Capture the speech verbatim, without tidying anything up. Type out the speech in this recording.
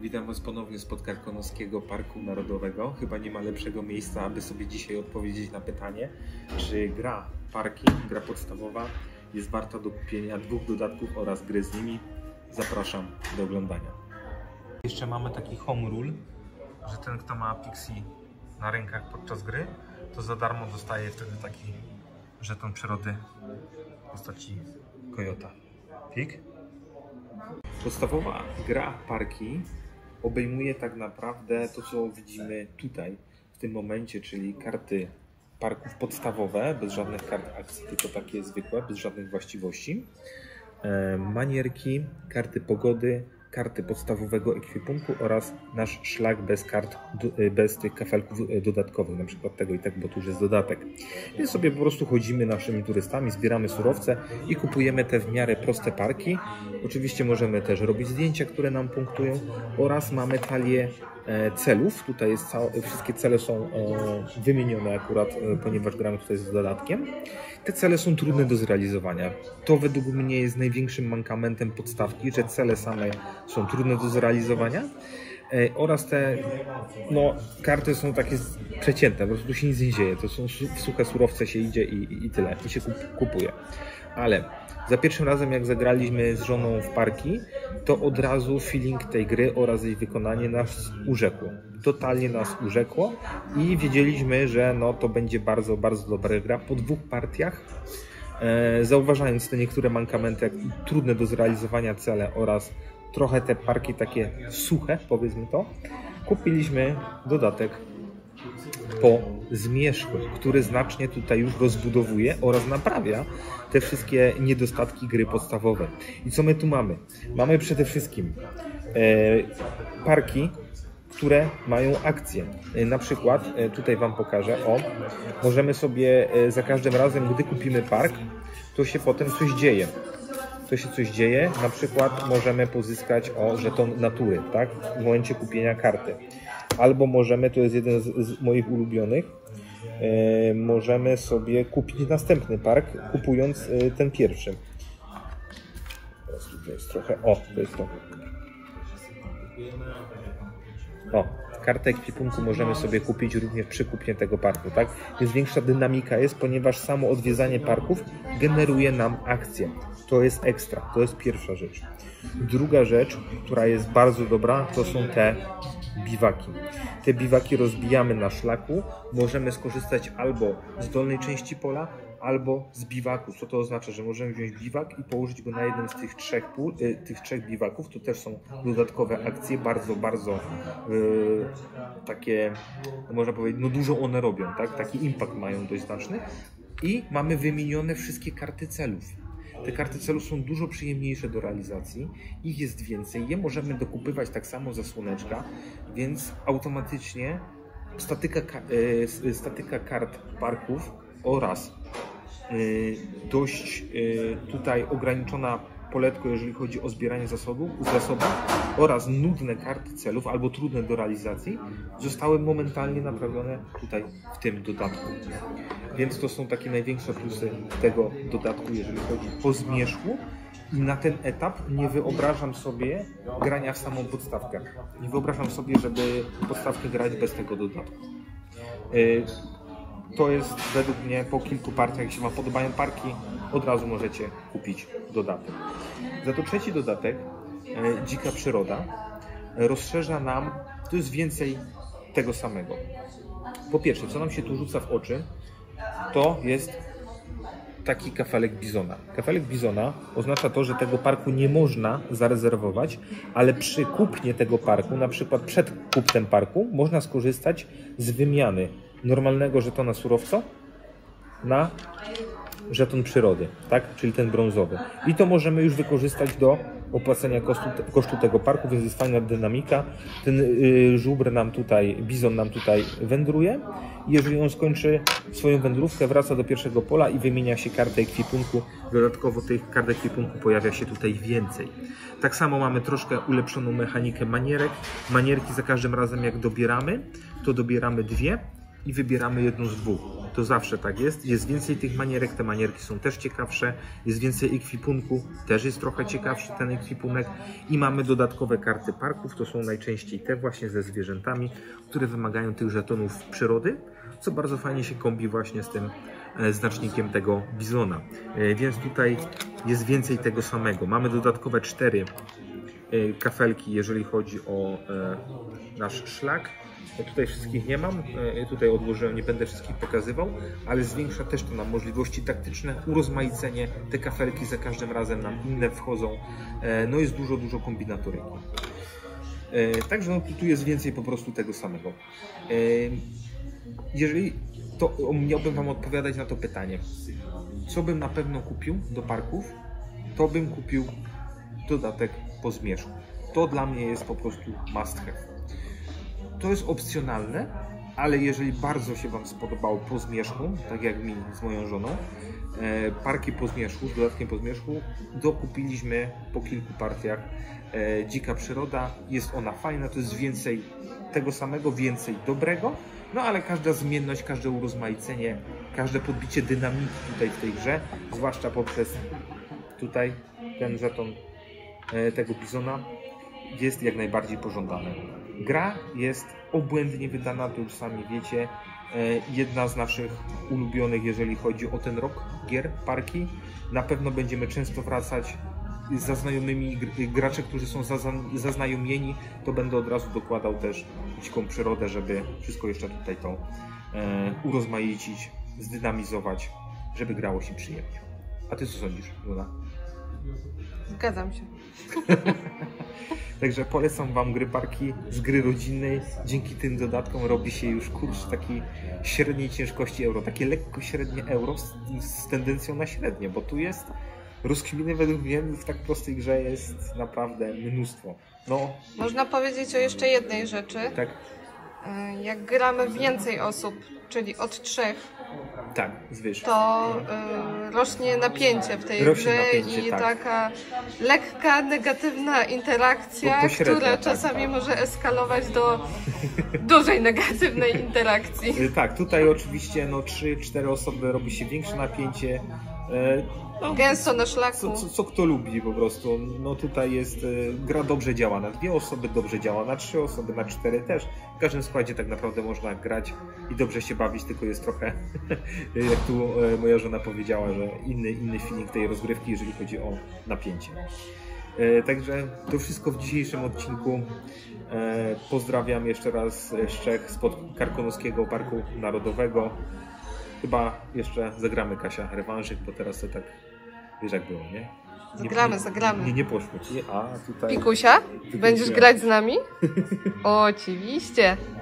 Witam Was ponownie z Podkarkonoskiego Parku Narodowego. Chyba nie ma lepszego miejsca, aby sobie dzisiaj odpowiedzieć na pytanie, czy gra Parking, gra podstawowa, jest warta do kupienia dwóch dodatków oraz gry z nimi. Zapraszam do oglądania. Jeszcze mamy taki home rule, że ten, kto ma Pixie na rękach podczas gry, to za darmo dostaje wtedy taki żeton przyrody w postaci kojota. Pik? Podstawowa gra Parki obejmuje tak naprawdę to, co widzimy tutaj w tym momencie, czyli karty parków podstawowe, bez żadnych kart akcji, tylko takie zwykłe, bez żadnych właściwości, e, manierki, karty pogody, karty podstawowego ekwipunku oraz nasz szlak bez kart, bez tych kafelków dodatkowych, na przykład tego i tak, bo tu już jest dodatek. Więc sobie po prostu chodzimy naszymi turystami, zbieramy surowce i kupujemy te w miarę proste parki. Oczywiście możemy też robić zdjęcia, które nam punktują, oraz mamy talię celów. Tutaj jest całe, wszystkie cele są wymienione akurat, ponieważ gramy tutaj z dodatkiem. Te cele są trudne do zrealizowania. To według mnie jest największym mankamentem podstawki, że cele same są trudne do zrealizowania oraz te no, karty są takie przecięte, po prostu się nic nie dzieje. To są w suche surowce się idzie i, i, i tyle, i się kupuje. Ale za pierwszym razem, jak zagraliśmy z żoną w Parki, to od razu feeling tej gry oraz jej wykonanie nas urzekło. Totalnie nas urzekło i wiedzieliśmy, że no, to będzie bardzo, bardzo dobra gra po dwóch partiach. E, zauważając te niektóre mankamenty, jak trudne do zrealizowania cele oraz trochę te parki takie suche, powiedzmy to, kupiliśmy dodatek po zmierzchu, który znacznie tutaj już rozbudowuje oraz naprawia te wszystkie niedostatki gry podstawowej. I co my tu mamy? Mamy przede wszystkim e, parki, które mają akcje. E, na przykład, e, tutaj Wam pokażę, o, możemy sobie e, za każdym razem, gdy kupimy park, to się potem coś dzieje. To się coś dzieje, na przykład możemy pozyskać o żeton natury, tak? W momencie kupienia karty. Albo możemy, to jest jeden z, z moich ulubionych, e, możemy sobie kupić następny park, kupując e, ten pierwszy. Teraz tutaj jest trochę, o, to jest to. O, kartę ekwipunku możemy sobie kupić również przy kupnie tego parku, tak? Więc większa dynamika jest, ponieważ samo odwiedzanie parków generuje nam akcję. To jest ekstra, to jest pierwsza rzecz. Druga rzecz, która jest bardzo dobra, to są te biwaki. Te biwaki rozbijamy na szlaku, możemy skorzystać albo z dolnej części pola, albo z biwaku. Co to oznacza? Że możemy wziąć biwak i położyć go na jednym z tych trzech, pól, y, tych trzech biwaków. To też są dodatkowe akcje, bardzo, bardzo y, takie, można powiedzieć, no dużo one robią, tak? Taki impact mają dość znaczny. I mamy wymienione wszystkie karty celów. Te karty celów są dużo przyjemniejsze do realizacji, ich jest więcej, je możemy dokupywać tak samo za słoneczka, więc automatycznie statyka, y, statyka kart parków oraz y, dość y, tutaj ograniczona poletko, jeżeli chodzi o zbieranie zasobów, zasobów oraz nudne karty celów albo trudne do realizacji zostały momentalnie naprawione tutaj w tym dodatku. Więc to są takie największe plusy tego dodatku, jeżeli chodzi o zmierzchu. I na ten etap nie wyobrażam sobie grania w samą podstawkę. Nie wyobrażam sobie, żeby podstawkę grać bez tego dodatku. To jest według mnie po kilku partiach, jak się Wam podobają parki, od razu możecie kupić dodatek. Za to trzeci dodatek, e, Dzika Przyroda, rozszerza nam, to jest więcej tego samego. Po pierwsze, co nam się tu rzuca w oczy, to jest taki kafelek bizona. Kafelek bizona oznacza to, że tego parku nie można zarezerwować, ale przy kupnie tego parku, na przykład przed kupnem parku, można skorzystać z wymiany normalnego żetona surowca na żeton przyrody, tak? Czyli ten brązowy. I to możemy już wykorzystać do opłacenia kosztu, kosztu tego parku, więc jest fajna dynamika. Ten yy, żubr nam tutaj, bizon nam tutaj wędruje. Jeżeli on skończy swoją wędrówkę, wraca do pierwszego pola i wymienia się kartę ekwipunku. Dodatkowo tych kart ekwipunku pojawia się tutaj więcej. Tak samo mamy troszkę ulepszoną mechanikę manierek. Manierki za każdym razem jak dobieramy, to dobieramy dwie. i wybieramy jedną z dwóch. To zawsze tak jest. Jest więcej tych manierek, te manierki są też ciekawsze. Jest więcej ekwipunku, też jest trochę ciekawszy ten ekwipunek. I mamy dodatkowe karty parków, to są najczęściej te właśnie ze zwierzętami, które wymagają tych żetonów przyrody, co bardzo fajnie się kombi właśnie z tym znacznikiem tego bizona. Więc tutaj jest więcej tego samego. Mamy dodatkowe cztery kafelki, jeżeli chodzi o nasz szlak. Ja tutaj wszystkich nie mam, tutaj odłożyłem, nie będę wszystkich pokazywał, ale zwiększa też to nam możliwości taktyczne, urozmaicenie, te kafelki za każdym razem nam inne wchodzą, no jest dużo, dużo kombinatoryki. Także no, tu jest więcej po prostu tego samego. Jeżeli to miałbym Wam odpowiadać na to pytanie, co bym na pewno kupił do parków, to bym kupił dodatek po zmierzchu. To dla mnie jest po prostu must have. To jest opcjonalne, ale jeżeli bardzo się Wam spodobało po zmierzchu, tak jak mi z moją żoną, e, parki po zmierzchu, z dodatkiem po zmierzchu, dokupiliśmy po kilku partiach e, Dzika Przyroda. Jest ona fajna, to jest więcej tego samego, więcej dobrego, no ale każda zmienność, każde urozmaicenie, każde podbicie dynamiki tutaj w tej grze, zwłaszcza poprzez tutaj ten żeton e, tego bizona, jest jak najbardziej pożądane. Gra jest obłędnie wydana, to już sami wiecie. Jedna z naszych ulubionych, jeżeli chodzi o ten rok gier, parki. Na pewno będziemy często wracać z zaznajomymi gracze, którzy są zaznajomieni, to będę od razu dokładał też dziką przyrodę, żeby wszystko jeszcze tutaj to e, urozmaicić, zdynamizować, żeby grało się przyjemnie. A Ty co sądzisz, Luna? Zgadzam się. Także polecam Wam gry parki z gry rodzinnej. Dzięki tym dodatkom robi się już kurcz taki średniej ciężkości euro, takie lekko średnie euro z, z tendencją na średnie, bo tu jest rozkminy według mnie w tak prostej grze jest naprawdę mnóstwo. No, można powiedzieć o jeszcze jednej rzeczy. Tak. Jak gramy więcej osób, czyli od trzech, tak, zwyż. to y, rośnie napięcie w tej rośnie grze napięcie, i tak. taka lekka, negatywna interakcja, która tak, czasami tak. może eskalować do dużej negatywnej interakcji. Tak, tutaj oczywiście no, trzy cztery osoby robi się większe napięcie. No, gęsto na szlaku. Co, co, co kto lubi po prostu. No tutaj jest, gra dobrze działa na dwie osoby, dobrze działa na trzy osoby, na cztery też. W każdym składzie tak naprawdę można grać i dobrze się bawić, tylko jest trochę, jak tu moja żona powiedziała, że inny, inny feeling tej rozgrywki, jeżeli chodzi o napięcie. Także to wszystko w dzisiejszym odcinku. Pozdrawiam jeszcze raz z Czech, spod Karkonoskiego Parku Narodowego. Chyba jeszcze zagramy, Kasia, rewanżyk, bo teraz to tak, wiesz jak było, nie? nie zagramy, nie, zagramy. Nie, nie poszło ci, a tutaj... Pikusia? Pikusia. Będziesz grać z nami? Oczywiście.